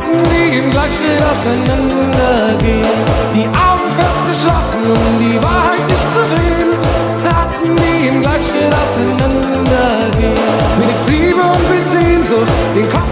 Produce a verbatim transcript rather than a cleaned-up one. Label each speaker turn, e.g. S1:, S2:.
S1: Herzen, die im Gleichschritt auseinandergehen. Die Augen fest geschlossen, um die Wahrheit nicht zu sehen. Herzen, die im Gleichschritt auseinandergehen. Mit Liebe und mit Sehnsucht den Kopf